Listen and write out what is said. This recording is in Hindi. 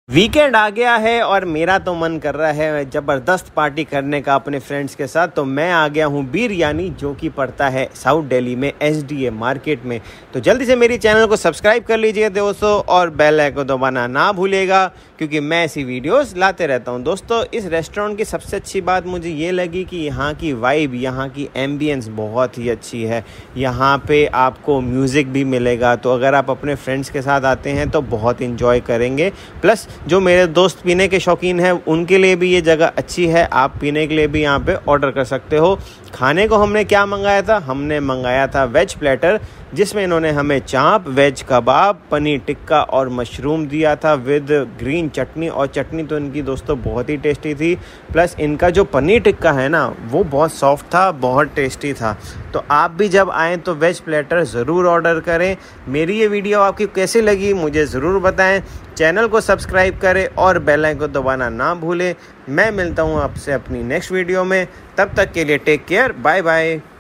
वीकेंड आ गया है और मेरा तो मन कर रहा है ज़बरदस्त पार्टी करने का अपने फ्रेंड्स के साथ। तो मैं आ गया हूँ बिरयानी, जो कि पड़ता है साउथ दिल्ली में SDA मार्केट में। तो जल्दी से मेरी चैनल को सब्सक्राइब कर लीजिए दोस्तों, और बेल आइकन दबाना ना भूलिएगा, क्योंकि मैं ऐसी वीडियोस लाते रहता हूँ। दोस्तों, इस रेस्टोरेंट की सबसे अच्छी बात मुझे ये लगी कि यहाँ की वाइब, यहाँ की एम्बियंस बहुत ही अच्छी है। यहाँ पे आपको म्यूज़िक भी मिलेगा, तो अगर आप अपने फ्रेंड्स के साथ आते हैं तो बहुत इंजॉय करेंगे। प्लस जो मेरे दोस्त पीने के शौकीन हैं उनके लिए भी ये जगह अच्छी है, आप पीने के लिए भी यहाँ पे ऑर्डर कर सकते हो। खाने को हमने क्या मंगाया था? हमने मंगाया था वेज प्लेटर, जिसमें इन्होंने हमें चाप, वेज कबाब, पनीर टिक्का और मशरूम दिया था विद ग्रीन चटनी। और चटनी तो इनकी दोस्तों बहुत ही टेस्टी थी। प्लस इनका जो पनीर टिक्का है ना, वो बहुत सॉफ्ट था, बहुत टेस्टी था। तो आप भी जब आएँ तो वेज प्लेटर ज़रूर ऑर्डर करें। मेरी ये वीडियो आपकी कैसी लगी मुझे ज़रूर बताएं। चैनल को सब्सक्राइब करें और बेल आइकन दबाना ना भूलें। मैं मिलता हूँ आपसे अपनी नेक्स्ट वीडियो में, तब तक के लिए टेक केयर, बाय बाय।